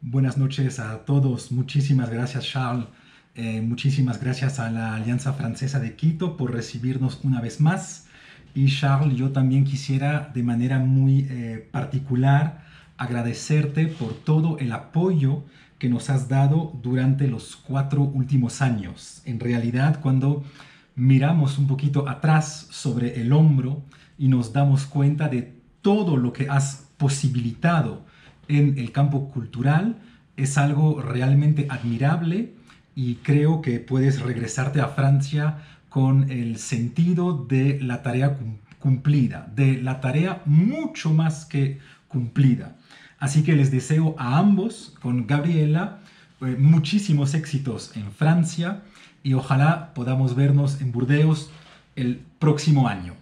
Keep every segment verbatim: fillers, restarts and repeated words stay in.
Buenas noches a todos. Muchísimas gracias, Charles. Eh, muchísimas gracias a la Alianza Francesa de Quito por recibirnos una vez más. Y Charles, yo también quisiera de manera muy eh, particular agradecerte por todo el apoyo que nos has dado durante los cuatro últimos años. En realidad, cuando miramos un poquito atrás sobre el hombro y nos damos cuenta de todo lo que has posibilitado en el campo cultural, es algo realmente admirable y creo que puedes regresarte a Francia con el sentido de la tarea cumplida, de la tarea mucho más que cumplida. Así que les deseo a ambos, con Gabriela, eh, muchísimos éxitos en Francia y ojalá podamos vernos en Burdeos el próximo año.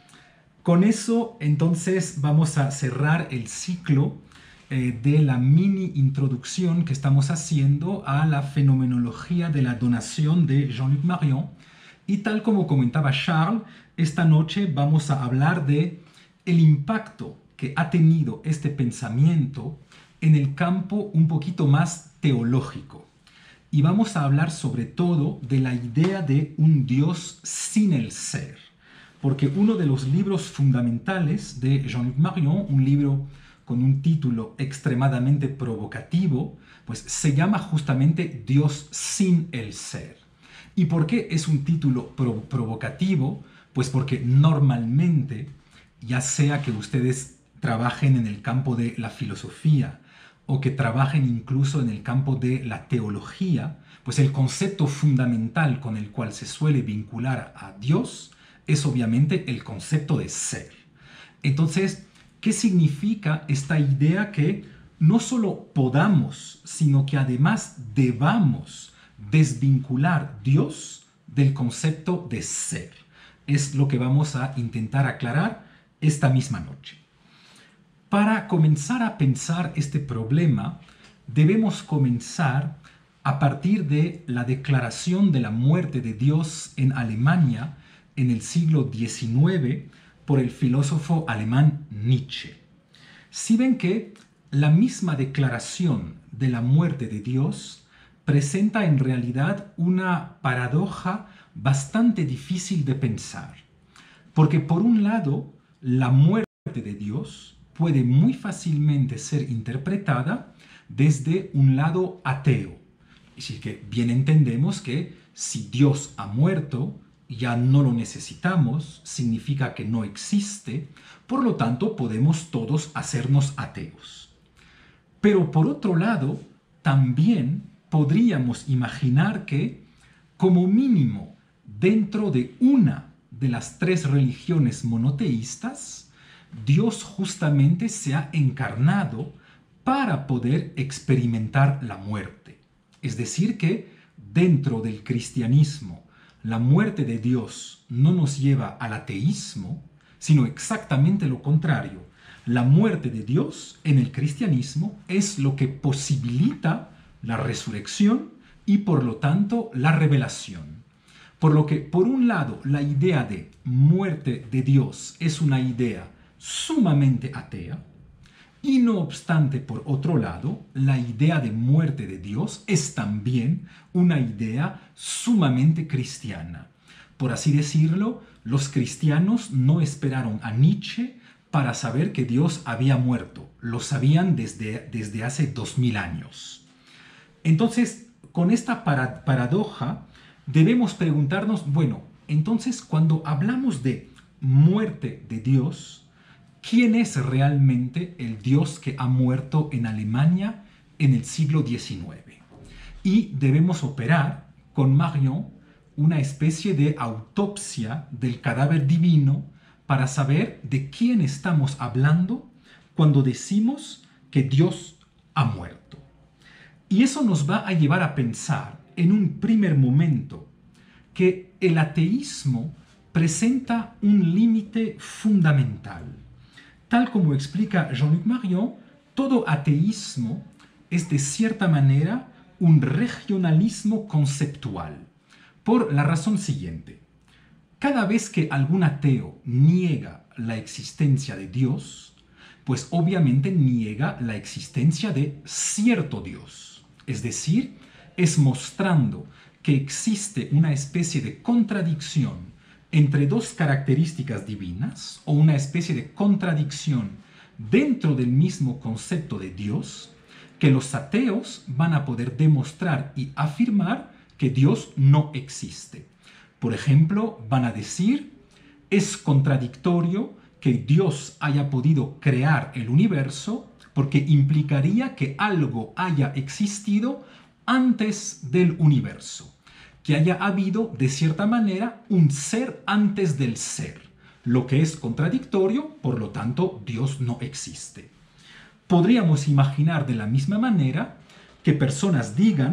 Con eso, entonces, vamos a cerrar el ciclo eh, de la mini introducción que estamos haciendo a la fenomenología de la donación de Jean-Luc Marion. Y tal como comentaba Charles, esta noche vamos a hablar de el impacto que ha tenido este pensamiento en el campo un poquito más teológico. Y vamos a hablar sobre todo de la idea de un Dios sin el ser. Porque uno de los libros fundamentales de Jean-Luc Marion, un libro con un título extremadamente provocativo, pues se llama justamente Dios sin el ser. ¿Y por qué es un título pro- provocativo? Pues porque normalmente, ya sea que ustedes trabajen en el campo de la filosofía o que trabajen incluso en el campo de la teología, pues el concepto fundamental con el cual se suele vincular a Dios es obviamente el concepto de ser. Entonces, ¿qué significa esta idea que no solo podamos, sino que además debamos desvincular Dios del concepto de ser? Es lo que vamos a intentar aclarar esta misma noche. Para comenzar a pensar este problema, debemos comenzar a partir de la declaración de la muerte de Dios en Alemania en el siglo diecinueve por el filósofo alemán Nietzsche. Si ven que la misma declaración de la muerte de Dios presenta en realidad una paradoja bastante difícil de pensar, porque por un lado, la muerte de Dios puede muy fácilmente ser interpretada desde un lado ateo. Es decir, que bien entendemos que si Dios ha muerto, ya no lo necesitamos, significa que no existe, por lo tanto podemos todos hacernos ateos. Pero por otro lado, también podríamos imaginar que, como mínimo, dentro de una de las tres religiones monoteístas, Dios justamente se ha encarnado para poder experimentar la muerte. Es decir, que dentro del cristianismo, la muerte de Dios no nos lleva al ateísmo, sino exactamente lo contrario. La muerte de Dios en el cristianismo es lo que posibilita la resurrección y por lo tanto la revelación. Por lo que, por un lado, la idea de muerte de Dios es una idea sumamente atea, y no obstante, por otro lado, la idea de muerte de Dios es también una idea sumamente cristiana. Por así decirlo, los cristianos no esperaron a Nietzsche para saber que Dios había muerto. Lo sabían desde, desde hace dos mil años. Entonces, con esta para, paradoja, debemos preguntarnos, bueno, entonces cuando hablamos de muerte de Dios, ¿quién es realmente el Dios que ha muerto en Alemania en el siglo diecinueve? Y debemos operar con Marion una especie de autopsia del cadáver divino para saber de quién estamos hablando cuando decimos que Dios ha muerto. Y eso nos va a llevar a pensar en un primer momento que el ateísmo presenta un límite fundamental. Tal como explica Jean-Luc Marion, todo ateísmo es de cierta manera un regionalismo conceptual, por la razón siguiente. Cada vez que algún ateo niega la existencia de Dios, pues obviamente niega la existencia de cierto Dios. Es decir, es mostrando que existe una especie de contradicción entre dos características divinas o una especie de contradicción dentro del mismo concepto de Dios, que los ateos van a poder demostrar y afirmar que Dios no existe. Por ejemplo, van a decir, es contradictorio que Dios haya podido crear el universo porque implicaría que algo haya existido antes del universo, que haya habido de cierta manera un ser antes del ser, lo que es contradictorio, por lo tanto Dios no existe. Podríamos imaginar de la misma manera que personas digan,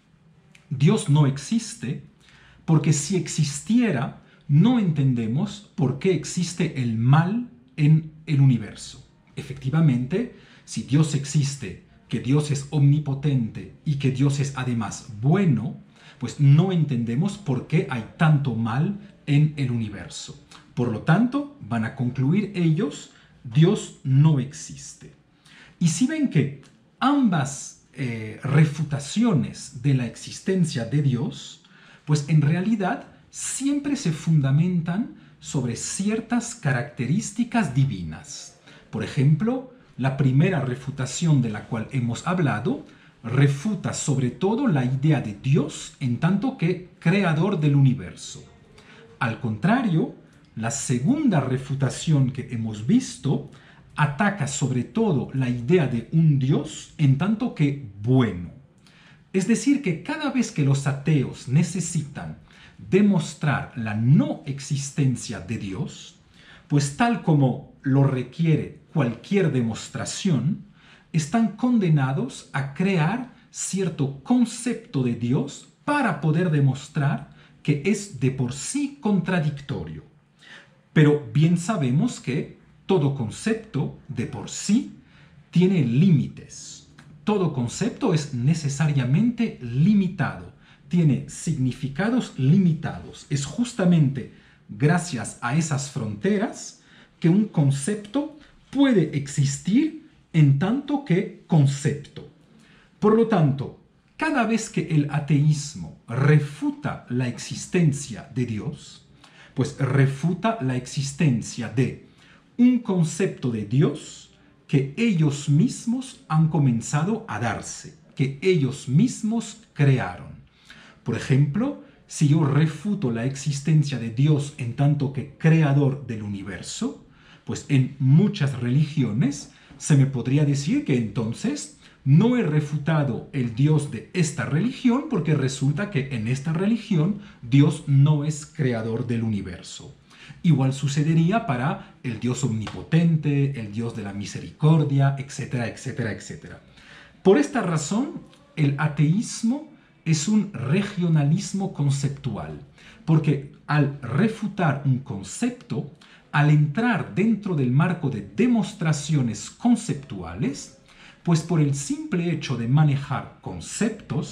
Dios no existe, porque si existiera, no entendemos por qué existe el mal en el universo. Efectivamente, si Dios existe, que Dios es omnipotente y que Dios es además bueno, pues no entendemos por qué hay tanto mal en el universo. Por lo tanto, van a concluir ellos, Dios no existe. Y si ven que ambas eh, refutaciones de la existencia de Dios, pues en realidad siempre se fundamentan sobre ciertas características divinas. Por ejemplo, la primera refutación de la cual hemos hablado refuta sobre todo la idea de Dios en tanto que creador del universo. Al contrario, la segunda refutación que hemos visto ataca sobre todo la idea de un Dios en tanto que bueno. Es decir, que cada vez que los ateos necesitan demostrar la no existencia de Dios, pues tal como lo requiere cualquier demostración, están condenados a crear cierto concepto de Dios para poder demostrar que es de por sí contradictorio. Pero bien sabemos que todo concepto de por sí tiene límites. Todo concepto es necesariamente limitado, tiene significados limitados. Es justamente gracias a esas fronteras que un concepto puede existir en tanto que concepto. Por lo tanto, cada vez que el ateísmo refuta la existencia de Dios, pues refuta la existencia de un concepto de Dios que ellos mismos han comenzado a darse, que ellos mismos crearon. Por ejemplo, si yo refuto la existencia de Dios en tanto que creador del universo, pues en muchas religiones se me podría decir que entonces no he refutado el Dios de esta religión porque resulta que en esta religión Dios no es creador del universo. Igual sucedería para el Dios omnipotente, el Dios de la misericordia, etcétera, etcétera, etcétera. Por esta razón, el ateísmo es un regionalismo conceptual, porque al refutar un concepto, al entrar dentro del marco de demostraciones conceptuales, pues por el simple hecho de manejar conceptos,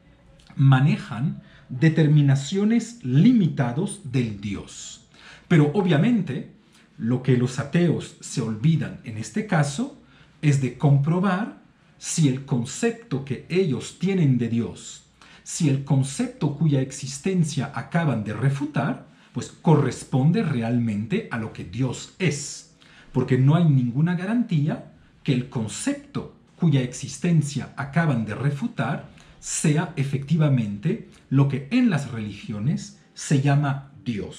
manejan determinaciones limitadas del Dios. Pero obviamente, lo que los ateos se olvidan en este caso es de comprobar si el concepto que ellos tienen de Dios, si el concepto cuya existencia acaban de refutar, pues corresponde realmente a lo que Dios es. Porque no hay ninguna garantía que el concepto cuya existencia acaban de refutar sea efectivamente lo que en las religiones se llama Dios.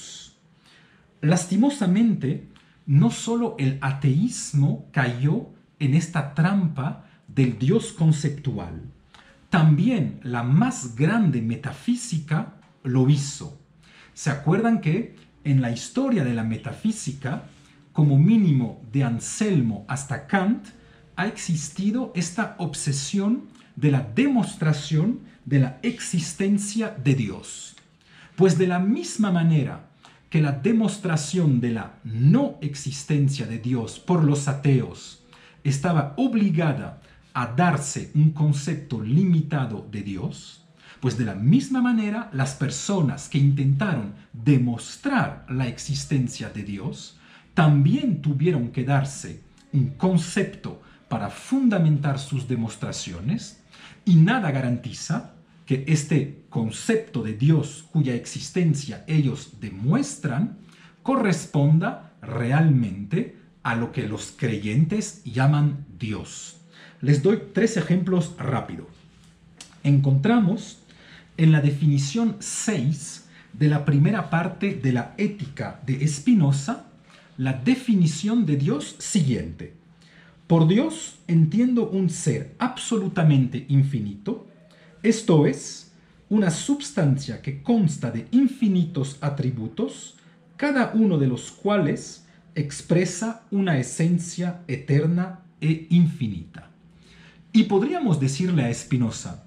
Lastimosamente, no solo el ateísmo cayó en esta trampa del Dios conceptual, también la más grande metafísica lo hizo. ¿Se acuerdan que en la historia de la metafísica, como mínimo de Anselmo hasta Kant, ha existido esta obsesión de la demostración de la existencia de Dios? Pues de la misma manera que la demostración de la no existencia de Dios por los ateos estaba obligada a darse un concepto limitado de Dios, pues de la misma manera las personas que intentaron demostrar la existencia de Dios también tuvieron que darse un concepto para fundamentar sus demostraciones y nada garantiza que este concepto de Dios cuya existencia ellos demuestran corresponda realmente a lo que los creyentes llaman Dios. Les doy tres ejemplos rápido. Encontramos en la definición seis de la primera parte de la Ética de Spinoza la definición de Dios siguiente. Por Dios entiendo un ser absolutamente infinito, esto es, una substancia que consta de infinitos atributos, cada uno de los cuales expresa una esencia eterna e infinita. Y podríamos decirle a Spinoza,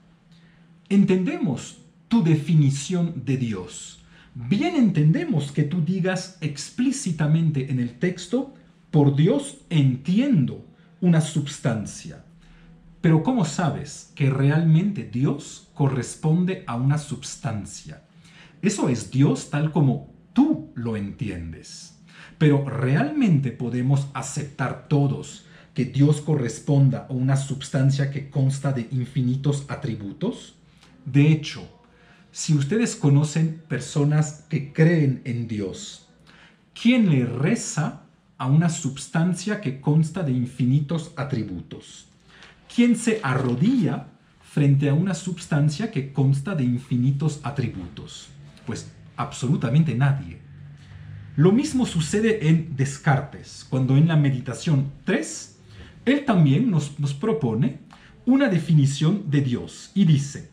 entendemos tu definición de Dios. Bien entendemos que tú digas explícitamente en el texto, por Dios entiendo una substancia. Pero ¿cómo sabes que realmente Dios corresponde a una substancia? Eso es Dios tal como tú lo entiendes. Pero ¿realmente podemos aceptar todos que Dios corresponda a una substancia que consta de infinitos atributos? De hecho, si ustedes conocen personas que creen en Dios, ¿quién le reza a una substancia que consta de infinitos atributos? ¿Quién se arrodilla frente a una substancia que consta de infinitos atributos? Pues absolutamente nadie. Lo mismo sucede en Descartes, cuando en la meditación tres, él también nos, nos propone una definición de Dios y dice,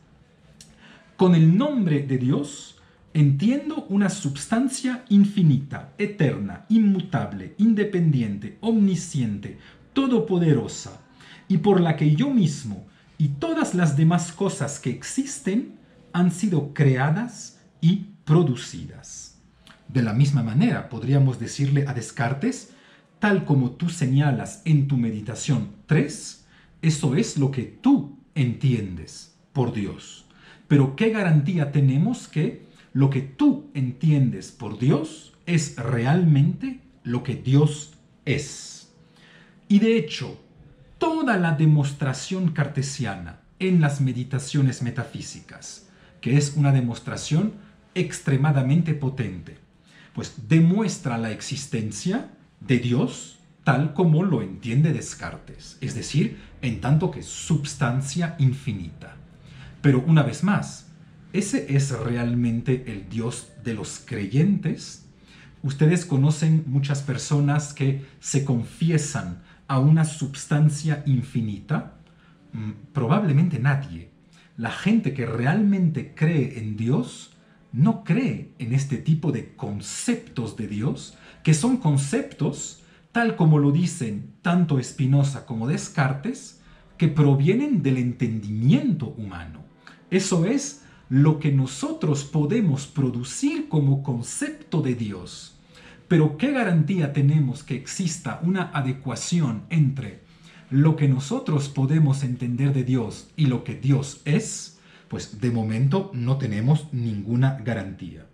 con el nombre de Dios entiendo una substancia infinita, eterna, inmutable, independiente, omnisciente, todopoderosa, y por la que yo mismo y todas las demás cosas que existen han sido creadas y producidas. De la misma manera, podríamos decirle a Descartes, tal como tú señalas en tu meditación tres, eso es lo que tú entiendes por Dios. Pero ¿qué garantía tenemos que lo que tú entiendes por Dios es realmente lo que Dios es? Y de hecho, toda la demostración cartesiana en las meditaciones metafísicas, que es una demostración extremadamente potente, pues demuestra la existencia de Dios tal como lo entiende Descartes, es decir, en tanto que substancia infinita. Pero una vez más, ¿ese es realmente el Dios de los creyentes? Ustedes conocen muchas personas que se confiesan a una substancia infinita. Probablemente nadie. La gente que realmente cree en Dios no cree en este tipo de conceptos de Dios, que son conceptos, tal como lo dicen tanto Spinoza como Descartes, que provienen del entendimiento humano. Eso es lo que nosotros podemos producir como concepto de Dios. Pero ¿qué garantía tenemos que exista una adecuación entre lo que nosotros podemos entender de Dios y lo que Dios es? Pues de momento no tenemos ninguna garantía.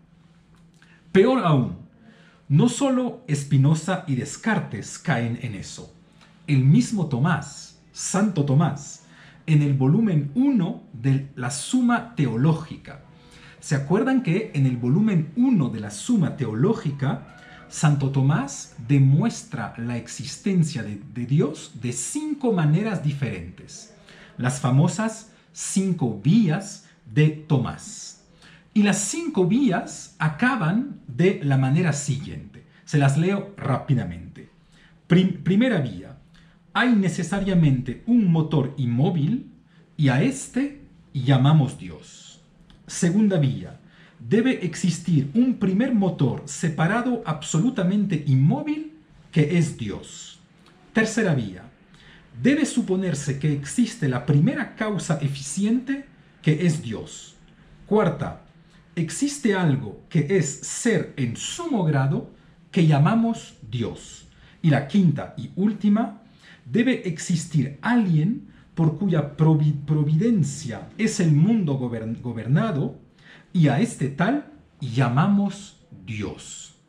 Peor aún, no solo Spinoza y Descartes caen en eso. El mismo Tomás, Santo Tomás, en el volumen uno de la Suma Teológica. ¿Se acuerdan que en el volumen uno de la Suma Teológica, Santo Tomás demuestra la existencia de, de Dios de cinco maneras diferentes? Las famosas cinco vías de Tomás. Y las cinco vías acaban de la manera siguiente. Se las leo rápidamente. Prim- primera vía. Hay necesariamente un motor inmóvil y a este llamamos Dios. Segunda vía. Debe existir un primer motor separado absolutamente inmóvil que es Dios. Tercera vía. Debe suponerse que existe la primera causa eficiente que es Dios. Cuarta. Existe algo que es ser en sumo grado que llamamos Dios. Y la quinta y última. Debe existir alguien por cuya providencia es el mundo gobernado y a este tal llamamos Dios.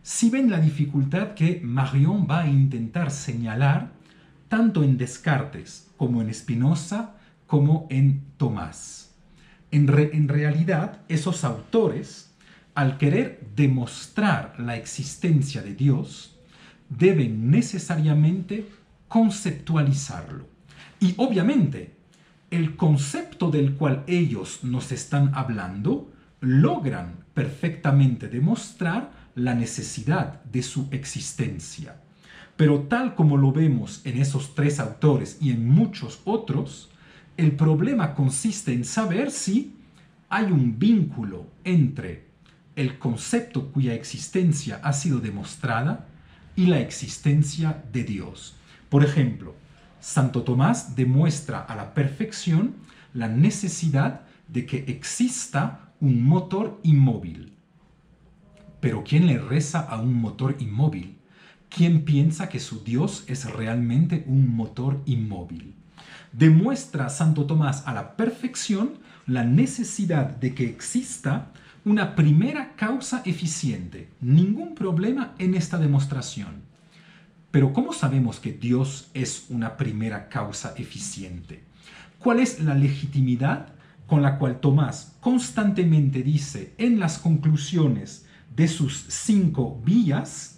si ven la dificultad que Marion va a intentar señalar tanto en Descartes como en Spinoza como en Tomás. En, re, en realidad, esos autores, al querer demostrar la existencia de Dios, deben necesariamente conceptualizarlo. Y obviamente, el concepto del cual ellos nos están hablando logran perfectamente demostrar la necesidad de su existencia. Pero tal como lo vemos en esos tres autores y en muchos otros, el problema consiste en saber si hay un vínculo entre el concepto cuya existencia ha sido demostrada y la existencia de Dios. Por ejemplo, Santo Tomás demuestra a la perfección la necesidad de que exista un motor inmóvil. Pero ¿quién le reza a un motor inmóvil? ¿Quién piensa que su Dios es realmente un motor inmóvil? Demuestra Santo Tomás a la perfección la necesidad de que exista una primera causa eficiente. Ningún problema en esta demostración. Pero ¿cómo sabemos que Dios es una primera causa eficiente? ¿Cuál es la legitimidad con la cual Tomás constantemente dice en las conclusiones de sus cinco vías,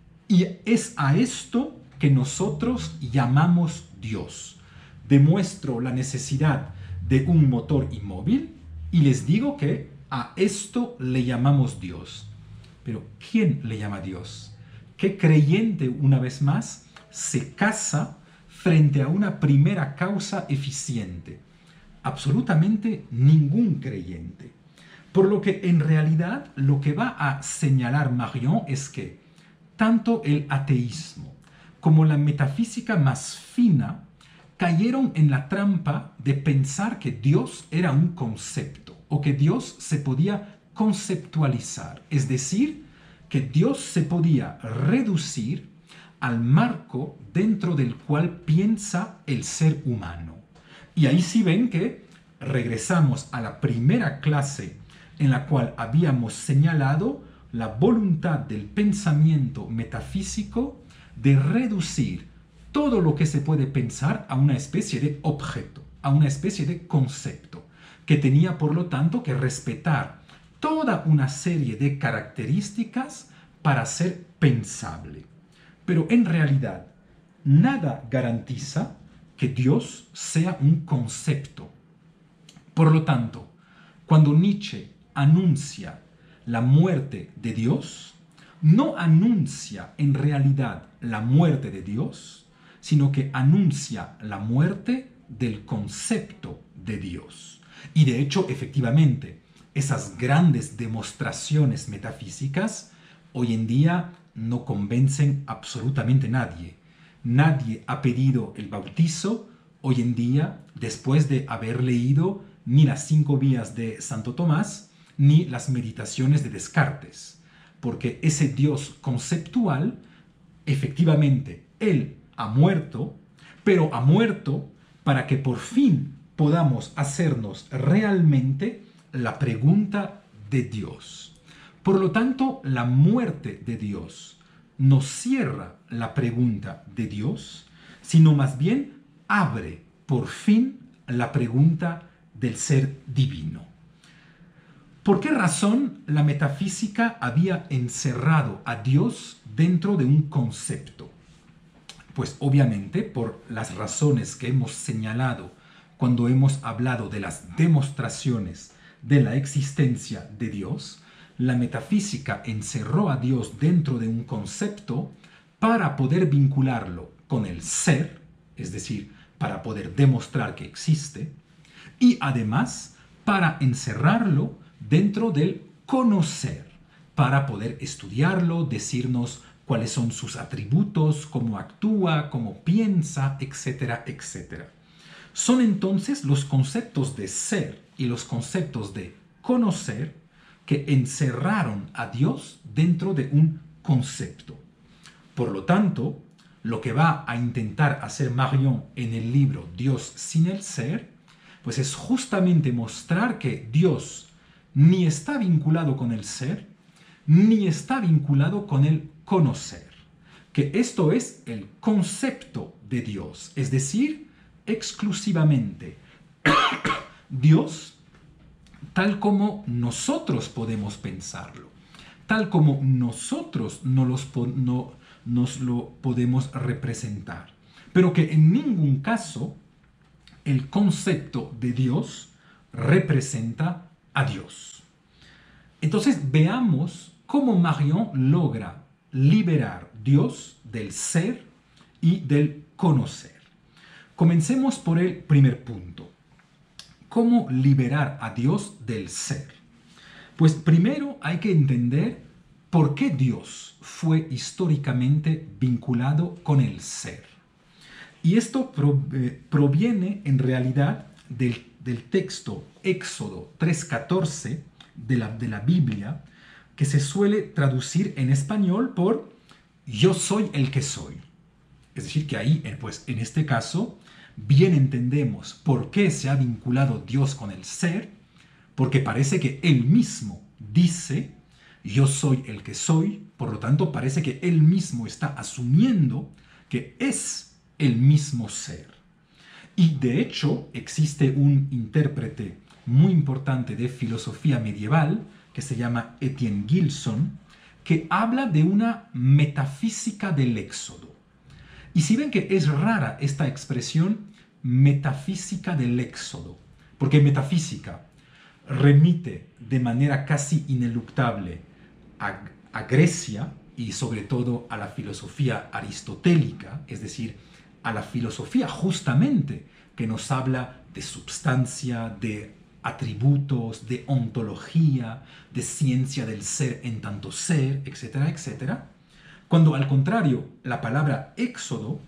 y es a esto que nosotros llamamos Dios? Demuestro la necesidad de un motor inmóvil y les digo que a esto le llamamos Dios. Pero ¿quién le llama Dios? ¿Qué creyente, una vez más, se casa frente a una primera causa eficiente? Absolutamente ningún creyente. Por lo que en realidad lo que va a señalar Marion es que tanto el ateísmo como la metafísica más fina cayeron en la trampa de pensar que Dios era un concepto o que Dios se podía conceptualizar, es decir, que Dios se podía reducir al marco dentro del cual piensa el ser humano. Y ahí sí ven que regresamos a la primera clase en la cual habíamos señalado la voluntad del pensamiento metafísico de reducir todo lo que se puede pensar a una especie de objeto, a una especie de concepto, que tenía por lo tanto que respetar toda una serie de características para ser pensable. Pero en realidad, nada garantiza que Dios sea un concepto. Por lo tanto, cuando Nietzsche anuncia la muerte de Dios, no anuncia en realidad la muerte de Dios, sino que anuncia la muerte del concepto de Dios. Y de hecho, efectivamente, esas grandes demostraciones metafísicas hoy en día no convencen absolutamente a nadie. Nadie ha pedido el bautizo hoy en día después de haber leído ni las cinco vías de Santo Tomás ni las meditaciones de Descartes, porque ese Dios conceptual, efectivamente, Él ha muerto, pero ha muerto para que por fin podamos hacernos realmente la pregunta de Dios. Por lo tanto, la muerte de Dios no cierra la pregunta de Dios, sino más bien abre por fin la pregunta del ser divino. ¿Por qué razón la metafísica había encerrado a Dios dentro de un concepto? Pues obviamente por las razones que hemos señalado cuando hemos hablado de las demostraciones de la existencia de Dios. La metafísica encerró a Dios dentro de un concepto para poder vincularlo con el ser, es decir, para poder demostrar que existe, y además para encerrarlo dentro del conocer, para poder estudiarlo, decirnos cuáles son sus atributos, cómo actúa, cómo piensa, etcétera, etcétera. Son entonces los conceptos de ser y los conceptos de conocer que encerraron a Dios dentro de un concepto. Por lo tanto, lo que va a intentar hacer Marion en el libro Dios sin el ser, pues es justamente mostrar que Dios ni está vinculado con el ser, ni está vinculado con el conocer, que esto es el concepto de Dios, es decir, exclusivamente Dios tal como nosotros podemos pensarlo, tal como nosotros no los no, nos lo podemos representar, pero que en ningún caso el concepto de Dios representa a Dios. Entonces veamos cómo Marion logra liberar Dios del ser y del conocer. Comencemos por el primer punto. ¿Cómo liberar a Dios del ser? Pues primero hay que entender por qué Dios fue históricamente vinculado con el ser. Y esto proviene en realidad del, del texto Éxodo tres catorce de la, de la Biblia, que se suele traducir en español por yo soy el que soy. Es decir, que ahí, pues en este caso, bien entendemos por qué se ha vinculado Dios con el ser, porque parece que Él mismo dice, yo soy el que soy, por lo tanto parece que Él mismo está asumiendo que es el mismo ser. Y de hecho existe un intérprete muy importante de filosofía medieval, que se llama Etienne Gilson, que habla de una metafísica del éxodo. Y si ven que es rara esta expresión, metafísica del éxodo, porque metafísica remite de manera casi ineluctable a, a Grecia y sobre todo a la filosofía aristotélica, es decir, a la filosofía justamente que nos habla de substancia, de atributos, de ontología, de ciencia del ser en tanto ser, etcétera, etcétera. Cuando al contrario, la palabra éxodo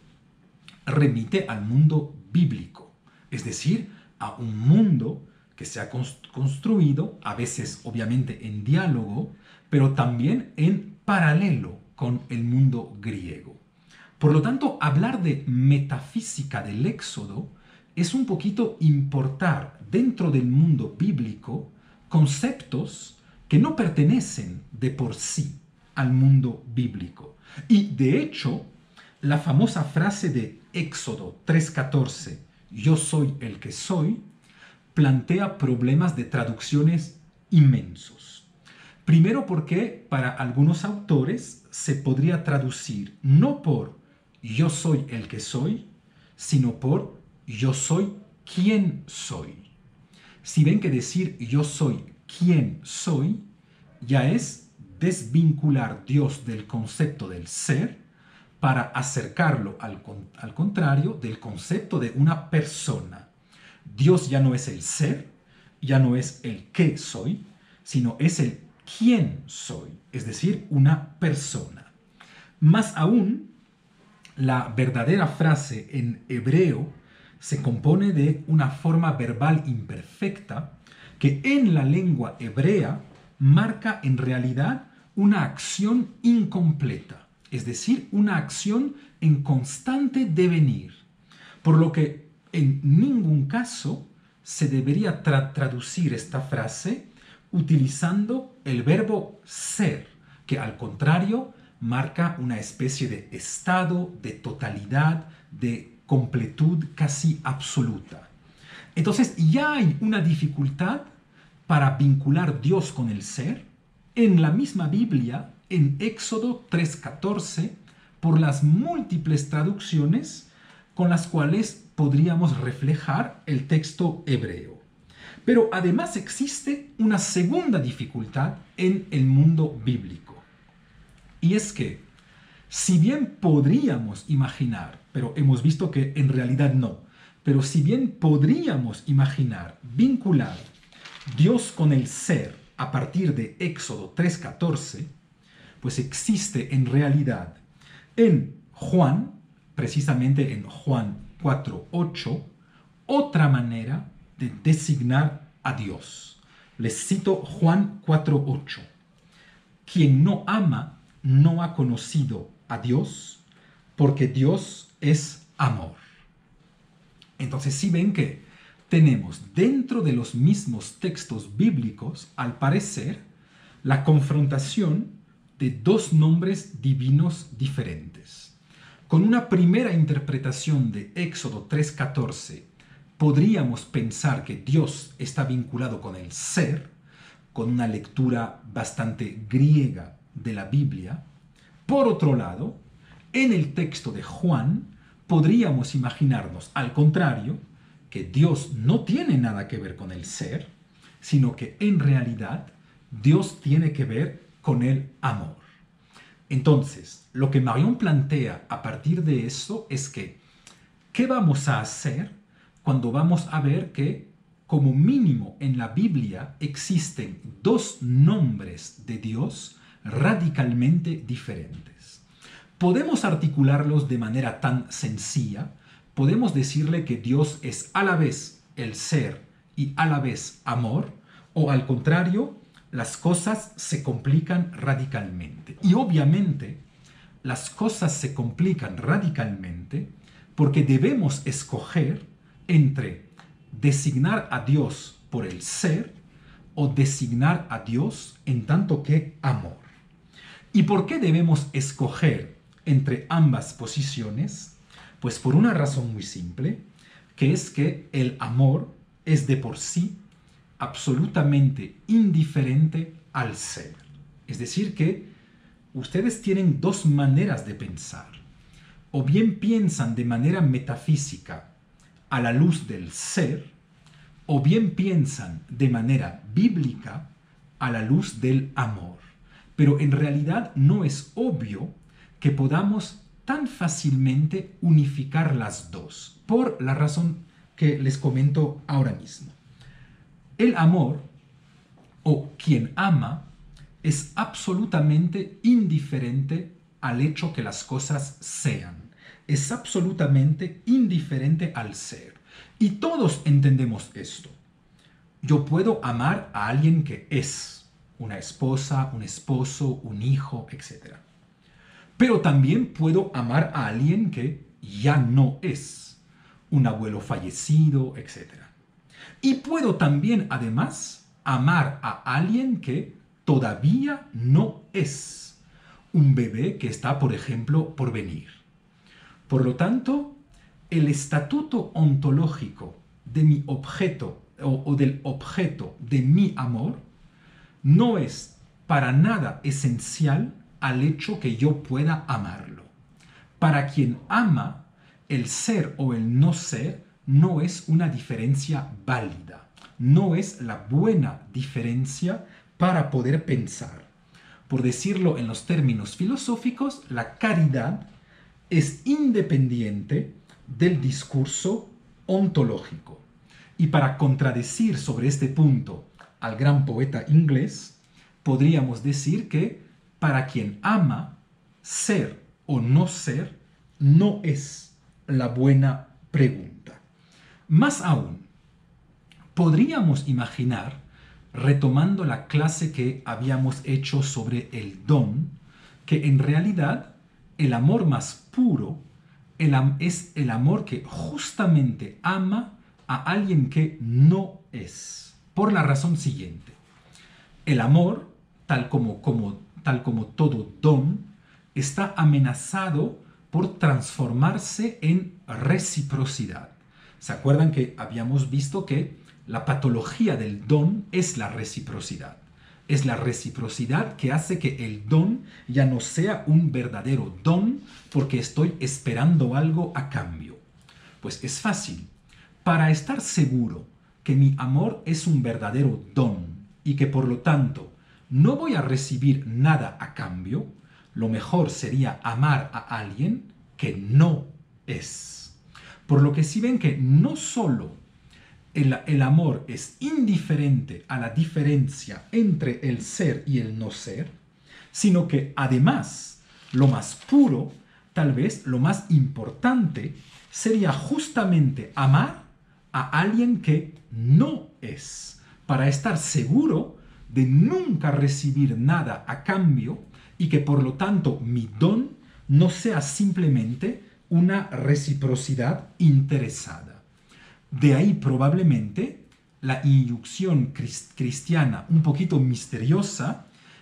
remite al mundo bíblico, es decir, a un mundo que se ha construido, a veces obviamente en diálogo, pero también en paralelo con el mundo griego. Por lo tanto, hablar de metafísica del éxodo es un poquito importar dentro del mundo bíblico conceptos que no pertenecen de por sí al mundo bíblico. Y de hecho, la famosa frase de Éxodo tres catorce, yo soy el que soy, plantea problemas de traducciones inmensos. Primero porque para algunos autores se podría traducir no por yo soy el que soy, sino por yo soy quien soy. Si ven que decir yo soy quien soy ya es desvincular Dios del concepto del ser para acercarlo al, al contrario del concepto de una persona. Dios ya no es el ser, ya no es el que soy, sino es el quién soy, es decir, una persona. Más aún, la verdadera frase en hebreo se compone de una forma verbal imperfecta que en la lengua hebrea marca en realidad una acción incompleta, es decir, una acción en constante devenir, por lo que en ningún caso se debería tra- traducir esta frase utilizando el verbo ser, que al contrario marca una especie de estado, de totalidad, de completud casi absoluta. Entonces ya hay una dificultad para vincular Dios con el ser en la misma Biblia, en Éxodo tres catorce, por las múltiples traducciones con las cuales podríamos reflejar el texto hebreo. Pero además existe una segunda dificultad en el mundo bíblico. Y es que, si bien podríamos imaginar, pero hemos visto que en realidad no, pero si bien podríamos imaginar vincular Dios con el ser a partir de Éxodo tres catorce, pues existe en realidad en Juan, precisamente en Juan cuatro ocho, otra manera de designar a Dios. Les cito Juan cuatro ocho. Quien no ama no ha conocido a Dios, porque Dios es amor. Entonces, si ven que tenemos dentro de los mismos textos bíblicos, al parecer, la confrontación de dos nombres divinos diferentes. Con una primera interpretación de Éxodo tres catorce, podríamos pensar que Dios está vinculado con el ser, con una lectura bastante griega de la Biblia. Por otro lado, en el texto de Juan, podríamos imaginarnos, al contrario, que Dios no tiene nada que ver con el ser, sino que en realidad Dios tiene que ver con el amor. Entonces, lo que Marion plantea a partir de esto es que, ¿qué vamos a hacer cuando vamos a ver que, como mínimo en la Biblia, existen dos nombres de Dios radicalmente diferentes? Podemos articularlos de manera tan sencilla, podemos decirle que Dios es a la vez el ser y a la vez amor, o al contrario, las cosas se complican radicalmente. Y obviamente, las cosas se complican radicalmente porque debemos escoger entre designar a Dios por el ser o designar a Dios en tanto que amor. ¿Y por qué debemos escoger entre ambas posiciones? Pues por una razón muy simple, que es que el amor es de por sí absolutamente indiferente al ser. Es decir, que ustedes tienen dos maneras de pensar. O bien piensan de manera metafísica a la luz del ser, o bien piensan de manera bíblica a la luz del amor. Pero en realidad no es obvio que podamos tan fácilmente unificar las dos, por la razón que les comento ahora mismo. El amor, o quien ama, es absolutamente indiferente al hecho que las cosas sean. Es absolutamente indiferente al ser. Y todos entendemos esto. Yo puedo amar a alguien que es una esposa, un esposo, un hijo, etcétera. Pero también puedo amar a alguien que ya no es, un abuelo fallecido, etcétera. Y puedo también, además, amar a alguien que todavía no es, un bebé que está, por ejemplo, por venir. Por lo tanto, el estatuto ontológico de mi objeto o, o del objeto de mi amor no es para nada esencial al hecho que yo pueda amarlo. Para quien ama, el ser o el no ser no es una diferencia válida, no es la buena diferencia para poder pensar. Por decirlo en los términos filosóficos, la caridad es independiente del discurso ontológico. Y para contradecir sobre este punto al gran poeta inglés, podríamos decir que para quien ama, ser o no ser no es la buena pregunta. Más aún, podríamos imaginar, retomando la clase que habíamos hecho sobre el don, que en realidad el amor más puro el, es el amor que justamente ama a alguien que no es. Por la razón siguiente. El amor, tal como, como, tal como todo don, está amenazado por transformarse en reciprocidad. ¿Se acuerdan que habíamos visto que la patología del don es la reciprocidad? Es la reciprocidad que hace que el don ya no sea un verdadero don porque estoy esperando algo a cambio. Pues es fácil. Para estar seguro que mi amor es un verdadero don y que por lo tanto no voy a recibir nada a cambio, lo mejor sería amar a alguien que no es. Por lo que si ven que no solo el, el amor es indiferente a la diferencia entre el ser y el no ser, sino que además lo más puro, tal vez lo más importante, sería justamente amar a alguien que no es, para estar seguro de nunca recibir nada a cambio y que por lo tanto mi don no sea simplemente una reciprocidad interesada. De ahí probablemente la inyección cristiana un poquito misteriosa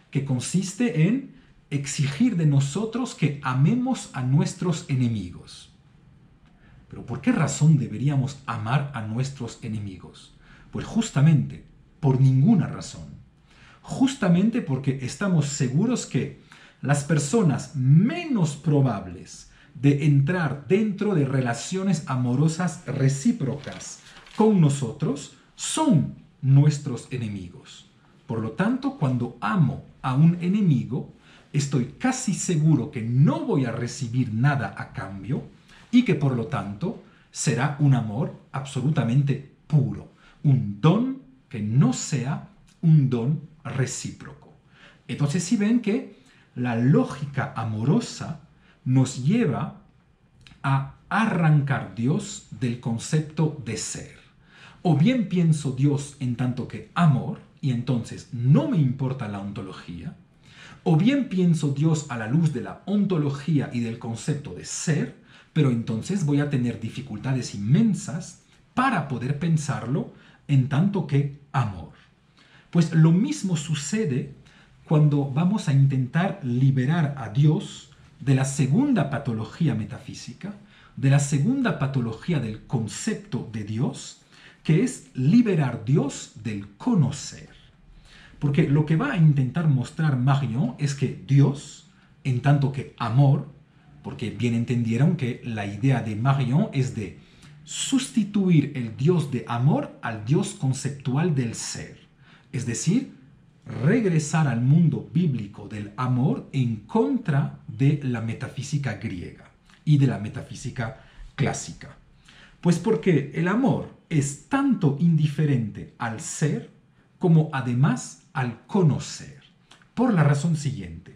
que consiste en exigir de nosotros que amemos a nuestros enemigos. Pero ¿por qué razón deberíamos amar a nuestros enemigos? Pues justamente por ninguna razón. Justamente porque estamos seguros que las personas menos probables de entrar dentro de relaciones amorosas recíprocas con nosotros son nuestros enemigos. Por lo tanto, cuando amo a un enemigo, estoy casi seguro que no voy a recibir nada a cambio y que por lo tanto será un amor absolutamente puro, un don que no sea un don recíproco. Entonces, si ven que la lógica amorosa nos lleva a arrancar Dios del concepto de ser. O bien pienso Dios en tanto que amor, y entonces no me importa la ontología, o bien pienso Dios a la luz de la ontología y del concepto de ser, pero entonces voy a tener dificultades inmensas para poder pensarlo en tanto que amor. Pues lo mismo sucede cuando vamos a intentar liberar a Dios de la segunda patología metafísica, de la segunda patología del concepto de Dios, que es liberar Dios del conocer. Porque lo que va a intentar mostrar Marion es que Dios, en tanto que amor, porque bien entendieron que la idea de Marion es de sustituir el Dios de amor al Dios conceptual del ser. Es decir, regresar al mundo bíblico del amor en contra de la metafísica griega y de la metafísica clásica. Pues porque el amor es tanto indiferente al ser como además al conocer. Por la razón siguiente.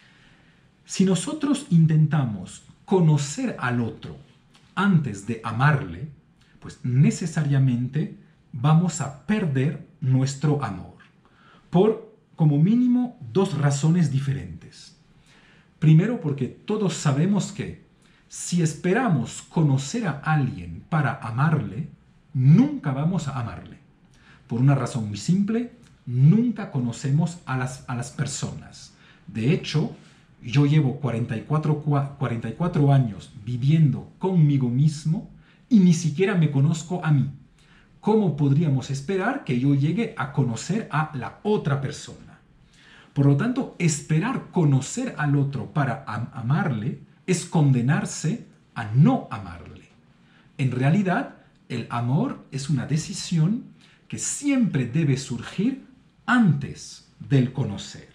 Si nosotros intentamos conocer al otro antes de amarle, pues necesariamente vamos a perder nuestro amor. Por como mínimo dos razones diferentes. Primero, porque todos sabemos que si esperamos conocer a alguien para amarle, nunca vamos a amarle. Por una razón muy simple, nunca conocemos a las, a las personas. De hecho, yo llevo cuarenta y cuatro, cuarenta y cuatro años viviendo conmigo mismo y ni siquiera me conozco a mí. ¿Cómo podríamos esperar que yo llegue a conocer a la otra persona? Por lo tanto, esperar conocer al otro para am- amarle es condenarse a no amarle. En realidad, el amor es una decisión que siempre debe surgir antes del conocer.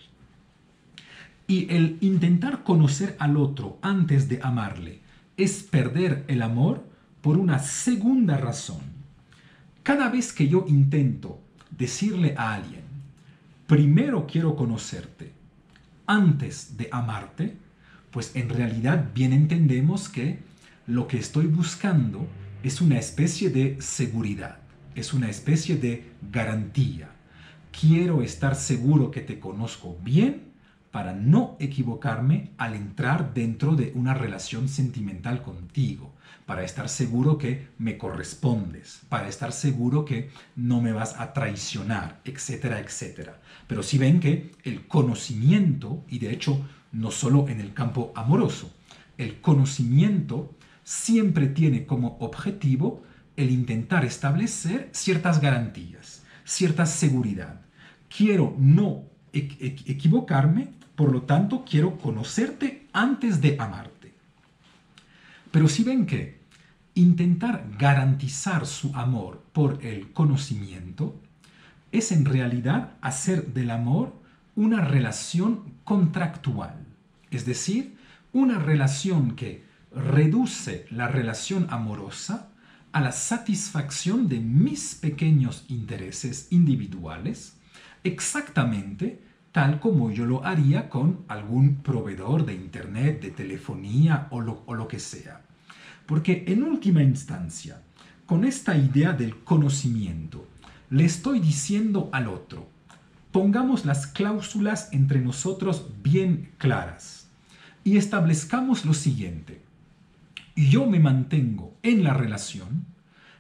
Y el intentar conocer al otro antes de amarle es perder el amor por una segunda razón. Cada vez que yo intento decirle a alguien, primero quiero conocerte antes de amarte, pues en realidad bien entendemos que lo que estoy buscando es una especie de seguridad, es una especie de garantía. Quiero estar seguro que te conozco bien para no equivocarme al entrar dentro de una relación sentimental contigo, para estar seguro que me correspondes, para estar seguro que no me vas a traicionar, etcétera, etcétera. Pero si ven que el conocimiento, y de hecho no solo en el campo amoroso, el conocimiento siempre tiene como objetivo el intentar establecer ciertas garantías, cierta seguridad. Quiero no equivocarme, por lo tanto quiero conocerte antes de amarte. Pero si ven que intentar garantizar su amor por el conocimiento es en realidad hacer del amor una relación contractual, es decir, una relación que reduce la relación amorosa a la satisfacción de mis pequeños intereses individuales, exactamente tal como yo lo haría con algún proveedor de internet, de telefonía o lo, o lo que sea. Porque en última instancia, con esta idea del conocimiento, le estoy diciendo al otro, pongamos las cláusulas entre nosotros bien claras y establezcamos lo siguiente. Yo me mantengo en la relación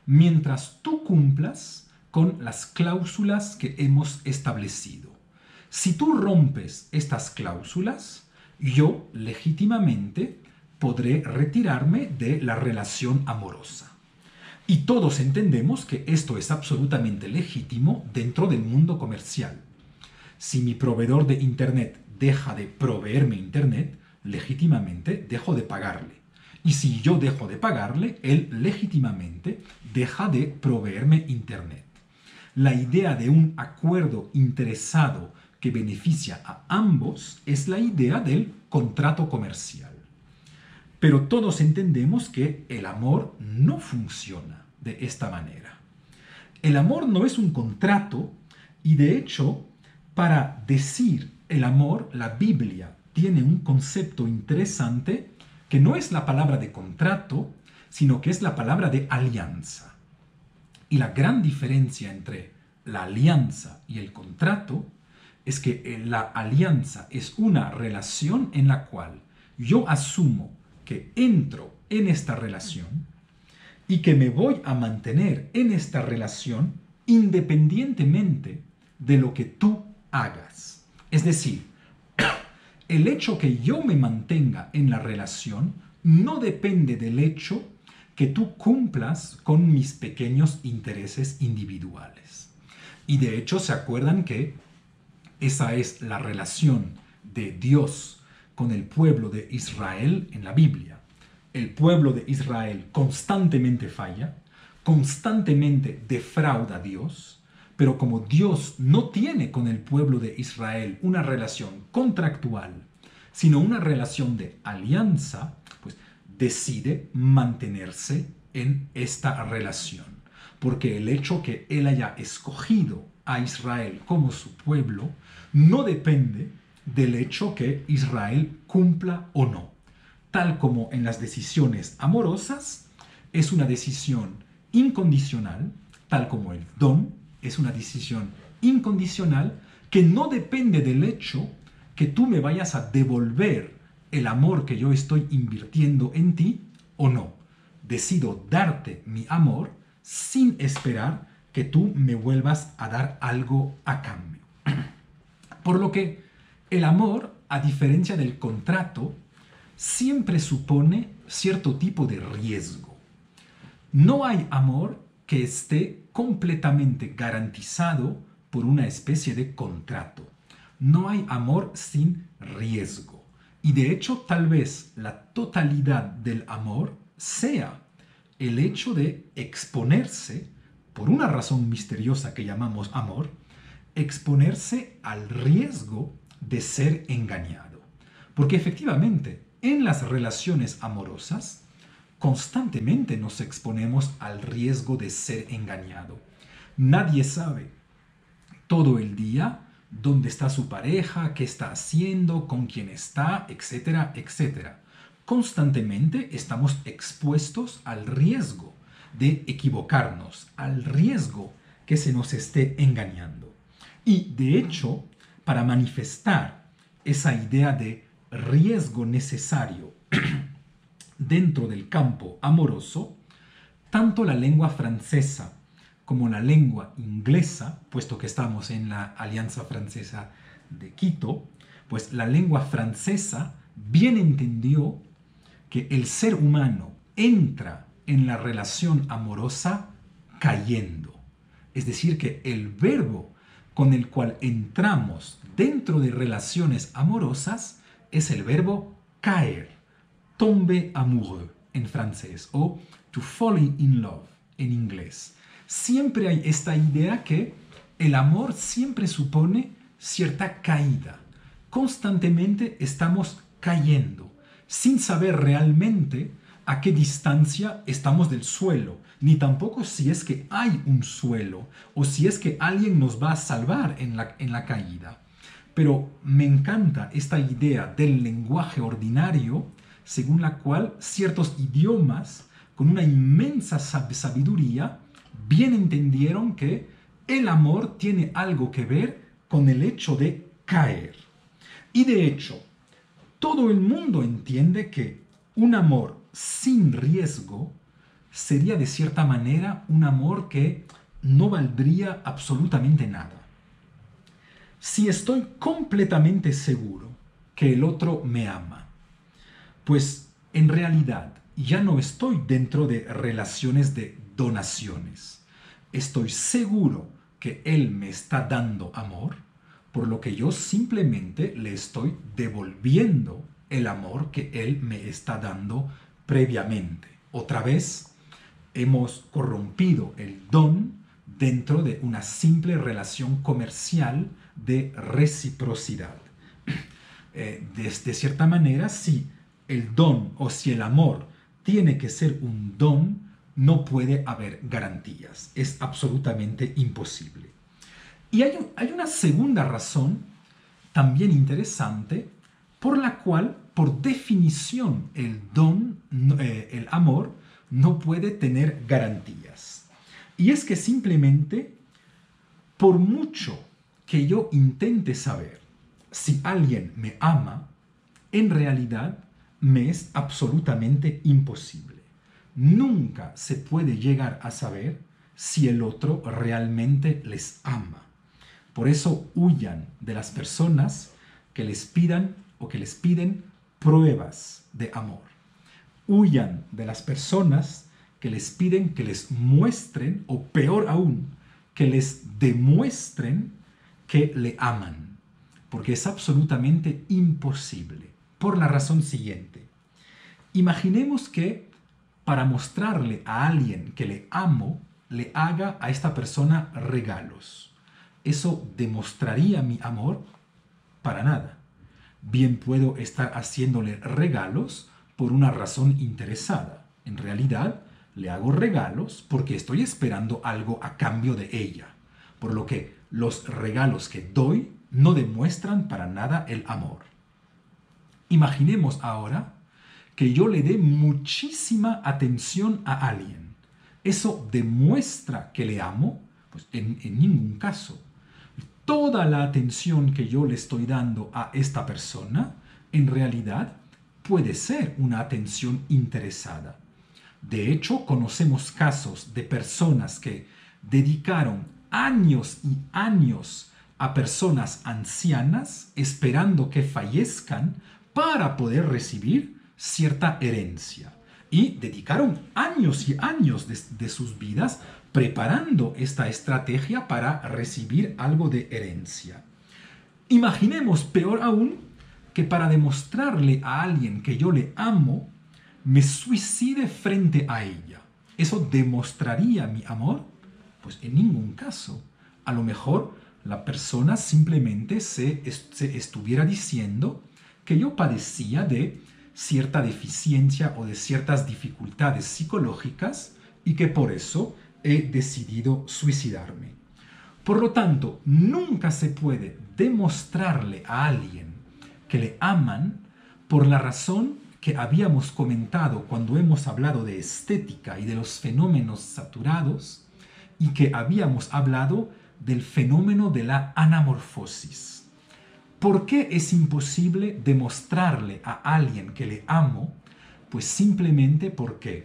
mientras tú cumplas con las cláusulas que hemos establecido. Si tú rompes estas cláusulas, yo legítimamente podré retirarme de la relación amorosa. Y todos entendemos que esto es absolutamente legítimo dentro del mundo comercial. Si mi proveedor de Internet deja de proveerme Internet, legítimamente dejo de pagarle. Y si yo dejo de pagarle, él legítimamente deja de proveerme Internet. La idea de un acuerdo interesado que beneficia a ambos es la idea del contrato comercial. Pero todos entendemos que el amor no funciona de esta manera. El amor no es un contrato y de hecho, para decir el amor, la Biblia tiene un concepto interesante que no es la palabra de contrato, sino que es la palabra de alianza. Y la gran diferencia entre la alianza y el contrato es que la alianza es una relación en la cual yo asumo que entro en esta relación y que me voy a mantener en esta relación independientemente de lo que tú hagas. Es decir, el hecho que yo me mantenga en la relación no depende del hecho que tú cumplas con mis pequeños intereses individuales. Y de hecho, ¿se acuerdan que esa es la relación de Dios con el pueblo de Israel en la Biblia? El pueblo de Israel constantemente falla, constantemente defrauda a Dios, pero como Dios no tiene con el pueblo de Israel una relación contractual, sino una relación de alianza, pues decide mantenerse en esta relación. Porque el hecho que Él haya escogido a Israel como su pueblo no depende del hecho que Israel cumpla o no. Tal como en las decisiones amorosas es una decisión incondicional, tal como el don es una decisión incondicional que no depende del hecho que tú me vayas a devolver el amor que yo estoy invirtiendo en ti o no. Decido darte mi amor sin esperar que tú me vuelvas a dar algo a cambio. Por lo que el amor, a diferencia del contrato, siempre supone cierto tipo de riesgo. No hay amor que esté completamente garantizado por una especie de contrato. No hay amor sin riesgo. Y de hecho, tal vez la totalidad del amor sea el hecho de exponerse, por una razón misteriosa que llamamos amor, exponerse al riesgo de ser engañado. Porque efectivamente, en las relaciones amorosas, constantemente nos exponemos al riesgo de ser engañado. Nadie sabe todo el día dónde está su pareja, qué está haciendo, con quién está, etcétera, etcétera. Constantemente estamos expuestos al riesgo de equivocarnos, al riesgo que se nos esté engañando. Y de hecho, para manifestar esa idea de riesgo necesario dentro del campo amoroso, tanto la lengua francesa como la lengua inglesa, puesto que estamos en la Alianza Francesa de Quito, pues la lengua francesa bien entendió que el ser humano entra en la relación amorosa cayendo. Es decir, que el verbo con el cual entramos dentro de relaciones amorosas es el verbo caer, tomber amoureux en francés o to fall in love en inglés. Siempre hay esta idea que el amor siempre supone cierta caída. Constantemente estamos cayendo, sin saber realmente a qué distancia estamos del suelo, ni tampoco si es que hay un suelo o si es que alguien nos va a salvar en la, en la caída. Pero me encanta esta idea del lenguaje ordinario, según la cual ciertos idiomas con una inmensa sabiduría bien entendieron que el amor tiene algo que ver con el hecho de caer. Y de hecho, todo el mundo entiende que un amor sin riesgo sería de cierta manera un amor que no valdría absolutamente nada. Si estoy completamente seguro que el otro me ama, pues en realidad ya no estoy dentro de relaciones de donaciones. Estoy seguro que él me está dando amor, por lo que yo simplemente le estoy devolviendo el amor que él me está dando previamente. Otra vez, hemos corrompido el don dentro de una simple relación comercial de reciprocidad. Eh, de, de cierta manera, si el don o si el amor tiene que ser un don, no puede haber garantías. Es absolutamente imposible. Y hay, hay una segunda razón también interesante por la cual, por definición, el don, eh, el amor, no puede tener garantías. Y es que simplemente, por mucho que yo intente saber si alguien me ama, en realidad me es absolutamente imposible. Nunca se puede llegar a saber si el otro realmente les ama. Por eso huyan de las personas que les pidan o que les piden pruebas de amor. Huyan de las personas que les piden que les muestren, o peor aún, que les demuestren que le aman. Porque es absolutamente imposible. Por la razón siguiente. Imaginemos que para mostrarle a alguien que le amo, le haga a esta persona regalos. ¿Eso demostraría mi amor? Para nada. Bien puedo estar haciéndole regalos por una razón interesada. En realidad, le hago regalos porque estoy esperando algo a cambio de ella. Por lo que los regalos que doy no demuestran para nada el amor. Imaginemos ahora que yo le dé muchísima atención a alguien. ¿Eso demuestra que le amo? Pues en, en ningún caso. Toda la atención que yo le estoy dando a esta persona, en realidad, puede ser una atención interesada. De hecho, conocemos casos de personas que dedicaron años y años a personas ancianas esperando que fallezcan para poder recibir cierta herencia. Y dedicaron años y años de, de sus vidas preparando esta estrategia para recibir algo de herencia. Imaginemos, peor aún, que para demostrarle a alguien que yo le amo, me suicide frente a ella. ¿Eso demostraría mi amor? Pues en ningún caso. A lo mejor la persona simplemente se, se estuviera diciendo que yo padecía de cierta deficiencia o de ciertas dificultades psicológicas y que por eso he decidido suicidarme. Por lo tanto, nunca se puede demostrarle a alguien que le aman por la razón que habíamos comentado cuando hemos hablado de estética y de los fenómenos saturados y que habíamos hablado del fenómeno de la anamorfosis. ¿Por qué es imposible demostrarle a alguien que le amo? Pues simplemente porque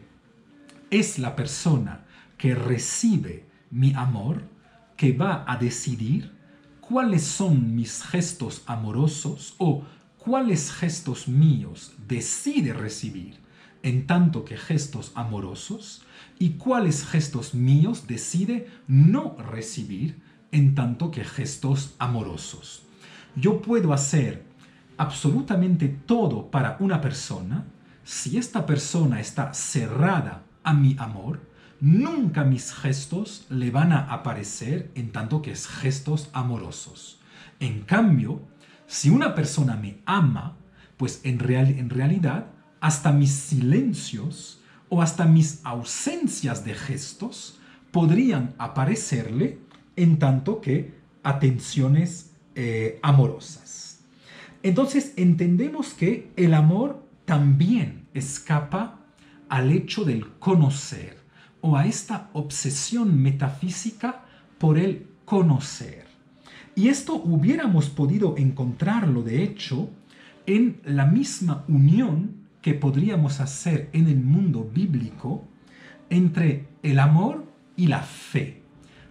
es la persona que recibe mi amor que va a decidir cuáles son mis gestos amorosos o cuáles gestos míos decide recibir en tanto que gestos amorosos y cuáles gestos míos decide no recibir en tanto que gestos amorosos. Yo puedo hacer absolutamente todo para una persona. Si esta persona está cerrada a mi amor, nunca mis gestos le van a aparecer en tanto que es gestos amorosos. En cambio, si una persona me ama, pues en, real, en realidad hasta mis silencios o hasta mis ausencias de gestos podrían aparecerle en tanto que atenciones eh, amorosas. Entonces entendemos que el amor también escapa al hecho del conocer o a esta obsesión metafísica por el conocer. Y esto hubiéramos podido encontrarlo, de hecho, en la misma unión que podríamos hacer en el mundo bíblico entre el amor y la fe.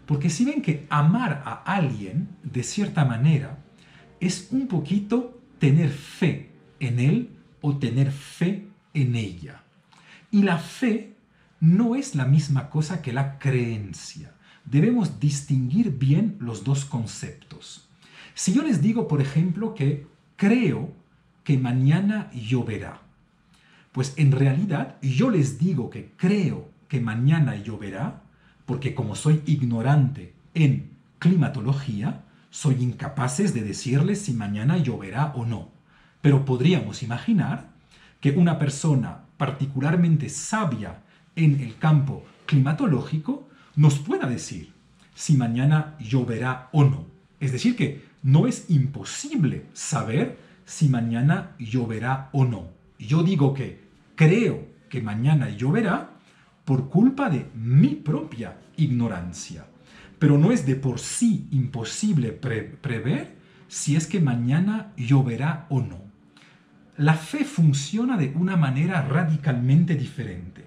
Porque si ven que amar a alguien, de cierta manera, es un poquito tener fe en él o tener fe en ella. Y la fe no es la misma cosa que la creencia. Debemos distinguir bien los dos conceptos. Si yo les digo, por ejemplo, que creo que mañana lloverá, pues en realidad yo les digo que creo que mañana lloverá, porque como soy ignorante en climatología, soy incapaces de decirles si mañana lloverá o no. Pero podríamos imaginar que una persona particularmente sabia en el campo climatológico nos pueda decir si mañana lloverá o no. Es decir, que no es imposible saber si mañana lloverá o no. Yo digo que creo que mañana lloverá por culpa de mi propia ignorancia. Pero no es de por sí imposible pre prever si es que mañana lloverá o no. La fe funciona de una manera radicalmente diferente.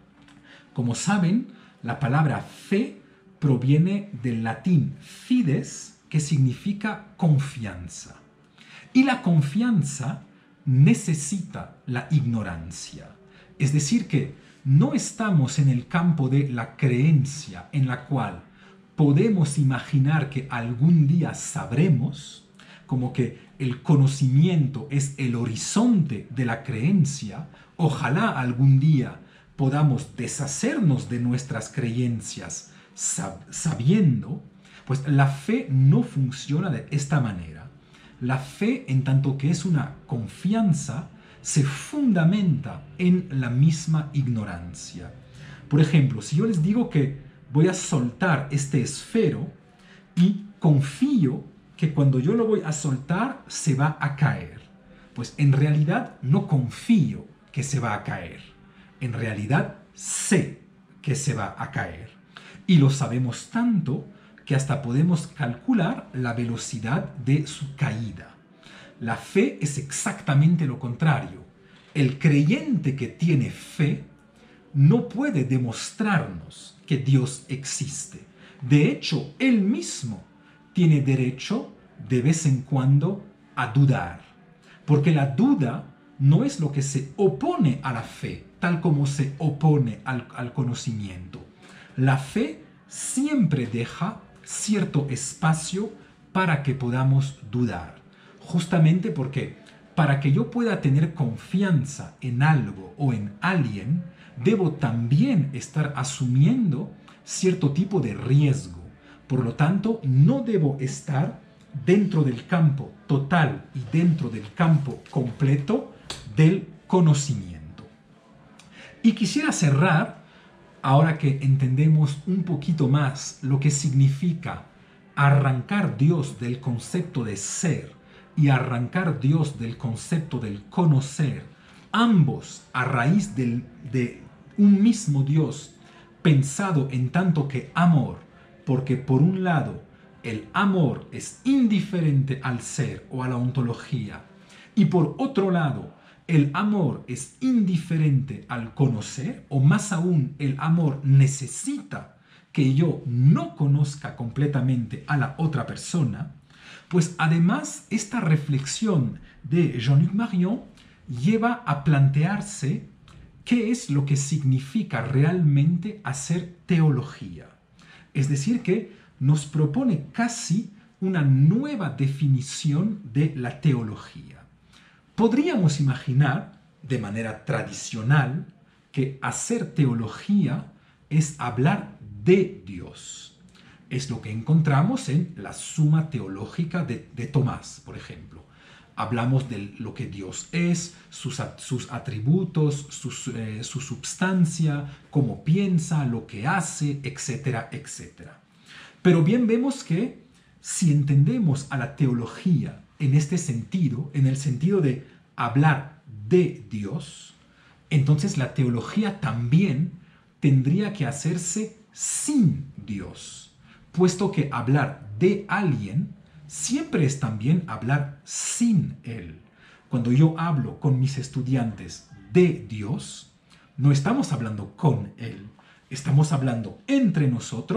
Como saben, la palabra fe proviene del latín fides, que significa confianza. Y la confianza necesita la ignorancia. Es decir, que no estamos en el campo de la creencia en la cual podemos imaginar que algún día sabremos, como que el conocimiento es el horizonte de la creencia. Ojalá algún día podamos deshacernos de nuestras creencias sab- sabiendo, pues la fe no funciona de esta manera. La fe, en tanto que es una confianza, se fundamenta en la misma ignorancia. Por ejemplo, si yo les digo que voy a soltar este esfero y confío que cuando yo lo voy a soltar se va a caer, pues en realidad no confío que se va a caer. En realidad sé que se va a caer. Y lo sabemos tanto que hasta podemos calcular la velocidad de su caída. La fe es exactamente lo contrario. El creyente que tiene fe no puede demostrarnos que Dios existe. De hecho, él mismo tiene derecho de vez en cuando a dudar. Porque la duda no es lo que se opone a la fe, tal como se opone al, al conocimiento. La fe siempre deja cierto espacio para que podamos dudar. Justamente porque para que yo pueda tener confianza en algo o en alguien, debo también estar asumiendo cierto tipo de riesgo. Por lo tanto, no debo estar dentro del campo total y dentro del campo completo del conocimiento. Y quisiera cerrar, ahora que entendemos un poquito más lo que significa arrancar Dios del concepto de ser y arrancar Dios del concepto del conocer, ambos a raíz del, de un mismo Dios pensado en tanto que amor, porque por un lado el amor es indiferente al ser o a la ontología, y por otro lado el amor es indiferente al conocer, o más aún el amor necesita que yo no conozca completamente a la otra persona, pues además esta reflexión de Jean-Luc Marion lleva a plantearse qué es lo que significa realmente hacer teología. Es decir, que nos propone casi una nueva definición de la teología. Podríamos imaginar, de manera tradicional, que hacer teología es hablar de Dios. Es lo que encontramos en la Suma Teológica de, de Tomás, por ejemplo. Hablamos de lo que Dios es, sus, sus atributos, sus, eh, su substancia, cómo piensa, lo que hace, etcétera, etcétera. Pero bien vemos que si entendemos a la teología en este sentido, en el sentido de hablar de Dios, entonces la teología también tendría que hacerse sin Dios, puesto que hablar de alguien siempre es también hablar sin Él. Cuando yo hablo con mis estudiantes de Dios, no estamos hablando con Él, estamos hablando entre nosotros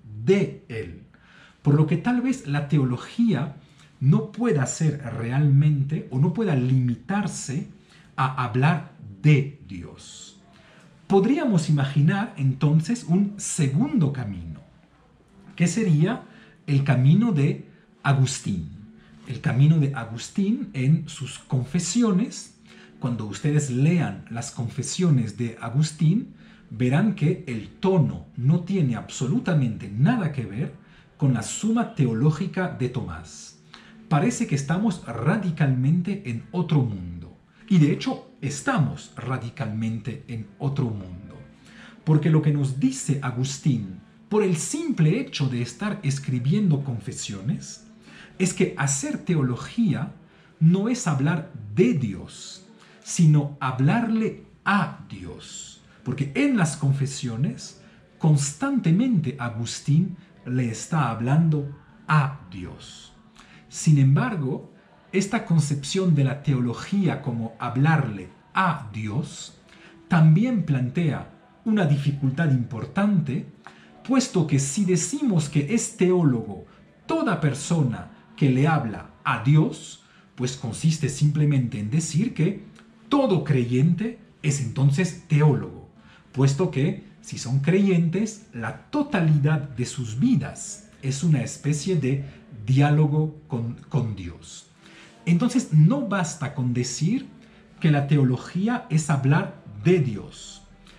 de Él. Por lo que tal vez la teología no pueda ser realmente o no pueda limitarse a hablar de Dios. Podríamos imaginar entonces un segundo camino, que sería el camino de Agustín. El camino de Agustín en sus confesiones. Cuando ustedes lean las confesiones de Agustín, verán que el tono no tiene absolutamente nada que ver con la Suma Teológica de Tomás. Parece que estamos radicalmente en otro mundo. Y de hecho, estamos radicalmente en otro mundo. Porque lo que nos dice Agustín, por el simple hecho de estar escribiendo confesiones, es que hacer teología no es hablar de Dios, sino hablarle a Dios. Porque en las confesiones, constantemente Agustín le está hablando a Dios. Sin embargo, esta concepción de la teología como hablarle a Dios también plantea una dificultad importante, puesto que si decimos que es teólogo toda persona que le habla a Dios, pues consiste simplemente en decir que todo creyente es entonces teólogo, puesto que si son creyentes, la totalidad de sus vidas es una especie de diálogo con, con Dios. Entonces no basta con decir que la teología es hablar de Dios.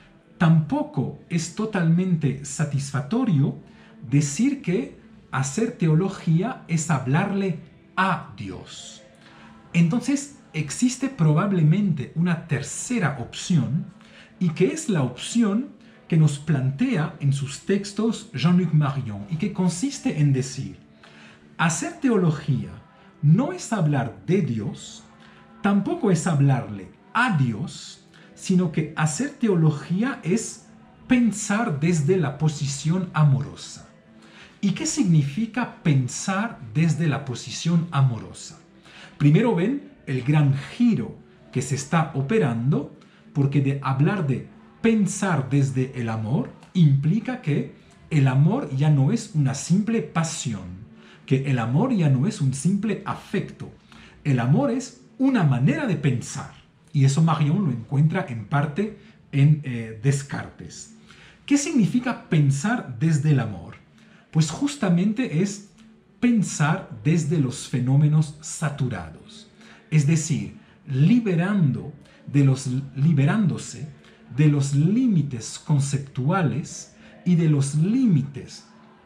Tampoco es totalmente satisfactorio decir que hacer teología es hablarle a Dios. Entonces existe probablemente una tercera opción, y que es la opción que nos plantea en sus textos Jean-Luc Marion, y que consiste en decir: hacer teología no es hablar de Dios, tampoco es hablarle a Dios, sino que hacer teología es pensar desde la posición amorosa. ¿Y qué significa pensar desde la posición amorosa? Primero ven el gran giro que se está operando, porque de hablar de pensar desde el amor implica que el amor ya no es una simple pasión, que el amor ya no es un simple afecto. El amor es una manera de pensar. Y eso Marion lo encuentra en parte en eh, Descartes. ¿Qué significa pensar desde el amor? Pues justamente es pensar desde los fenómenos saturados. Es decir, liberando de los, liberándose de los límites conceptuales y de los límites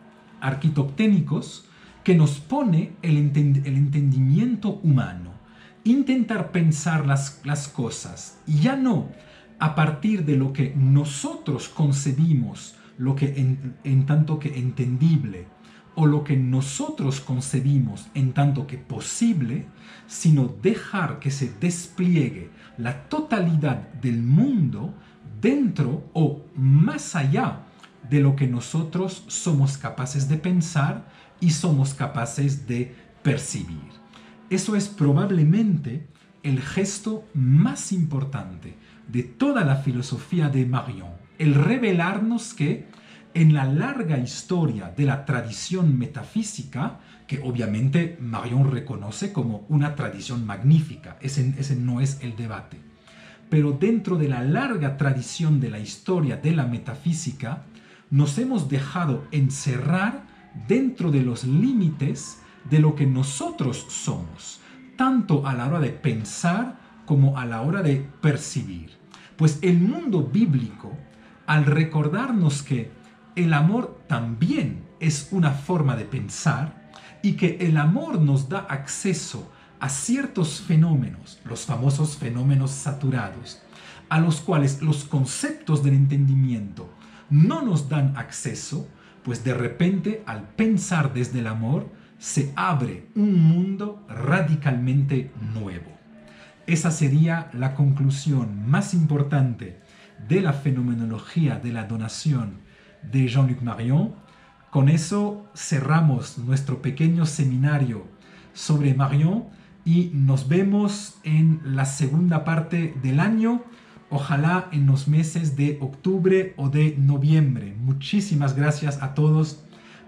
arquitectónicos que nos pone el, entend el entendimiento humano. Intentar pensar las, las cosas, ya no a partir de lo que nosotros concebimos, lo que en, en tanto que entendible, o lo que nosotros concebimos en tanto que posible, sino dejar que se despliegue la totalidad del mundo dentro o más allá de lo que nosotros somos capaces de pensar y somos capaces de percibir. Eso es probablemente el gesto más importante de toda la filosofía de Marion, el revelarnos que en la larga historia de la tradición metafísica, que obviamente Marion reconoce como una tradición magnífica, ese, ese no es el debate, pero dentro de la larga tradición de la historia de la metafísica, nos hemos dejado encerrar dentro de los límites de lo que nosotros somos, tanto a la hora de pensar como a la hora de percibir. Pues el mundo bíblico, al recordarnos que el amor también es una forma de pensar y que el amor nos da acceso a ciertos fenómenos, los famosos fenómenos saturados, a los cuales los conceptos del entendimiento no nos dan acceso, pues de repente al pensar desde el amor se abre un mundo radicalmente nuevo. Esa sería la conclusión más importante de la fenomenología de la donación de Jean-Luc Marion. Con eso cerramos nuestro pequeño seminario sobre Marion y nos vemos en la segunda parte del año, ojalá en los meses de octubre o de noviembre. Muchísimas gracias a todos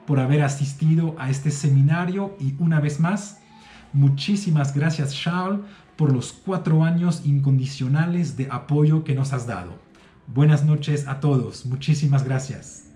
por haber asistido a este seminario y una vez más, muchísimas gracias Charles por los cuatro años incondicionales de apoyo que nos has dado. Buenas noches a todos, muchísimas gracias.